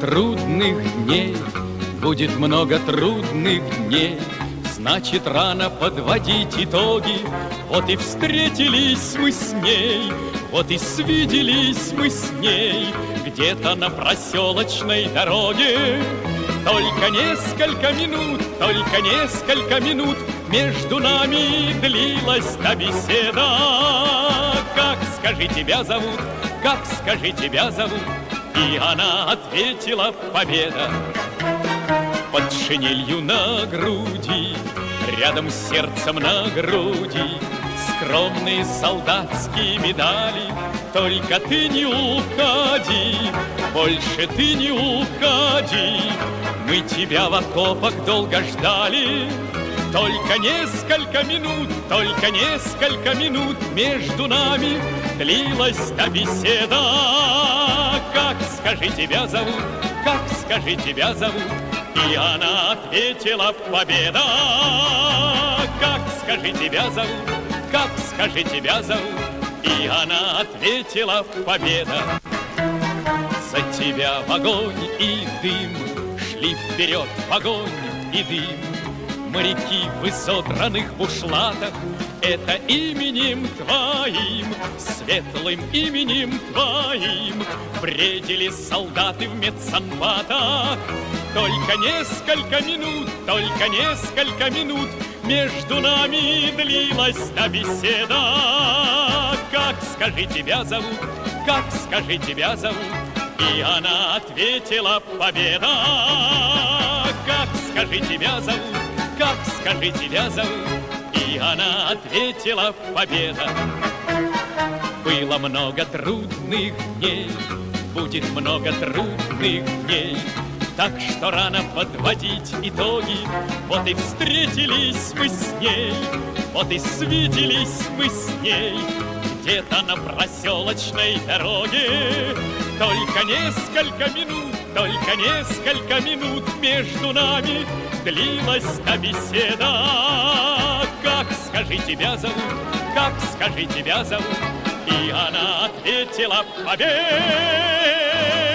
трудных дней, будет много трудных дней. Значит, рано подводить итоги. Вот и встретились мы с ней, вот и свиделись мы с ней где-то на проселочной дороге. Только несколько минут между нами длилась та беседа. Как, скажи, тебя зовут? Как, скажи, тебя зовут? И она ответила: Победа. Под шинелью на груди, рядом с сердцем на груди, скромные солдатские медали. Только ты не уходи, больше ты не уходи. Мы тебя в окопах долго ждали. Только несколько минут между нами длилась та беседа. Как, скажи, тебя зовут? Как, скажи, тебя зовут? И она ответила: Победа. Как, скажи, тебя зовут? Как, скажи, тебя зовут? И она ответила: Победа. За тебя в огонь и дым шли вперед в огонь и дым. Моряки в изодранных бушлатах — это именем твоим, светлым именем твоим бредили солдаты в медсанбатах. Только несколько минут между нами длилась та беседа. Как, скажи, тебя зовут? Как, скажи, тебя зовут? И она ответила: Победа. Как, скажи, тебя зовут? Как, скажи, тебя зовут? И она ответила: Победа. Было много трудных дней, будет много трудных дней. Так что рано подводить итоги. Вот и встретились мы с ней, вот и свиделись мы с ней где-то на проселочной дороге. Только несколько минут между нами длилась та беседа. Как, скажи, тебя зовут? Как, скажи, тебя зовут? И она ответила: Победа.